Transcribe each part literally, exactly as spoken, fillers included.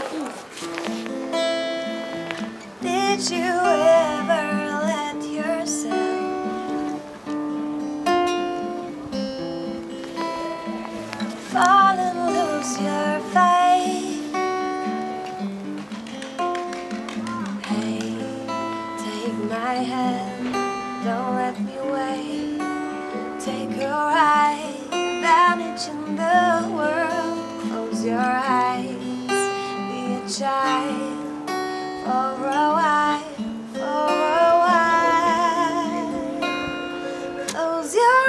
Did you ever let yourself fall and lose your faith? Hey, take my hand, don't let me wait. Take a ride, vanish in the world. Close your eyes, be a child for a while, for a while. Close your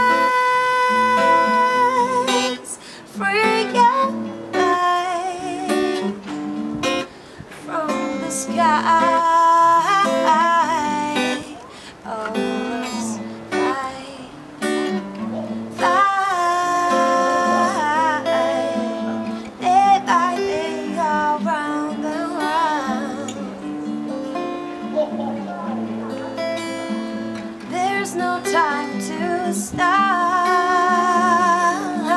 eyes, free your mind from the sky. All is fine, fine. Day by day, all round and round. There's no time to stop.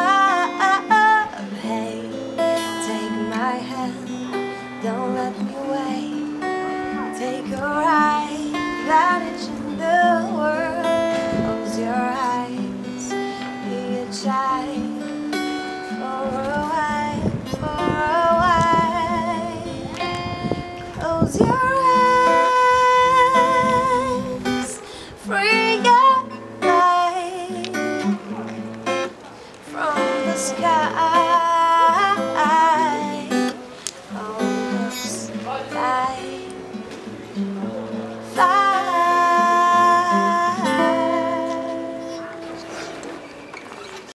Hey, take my hand, don't let me wait. Take a ride, vanish in the world. Close your eyes, be a child for a while, for a while. Close your eyes, free your mind from the sky.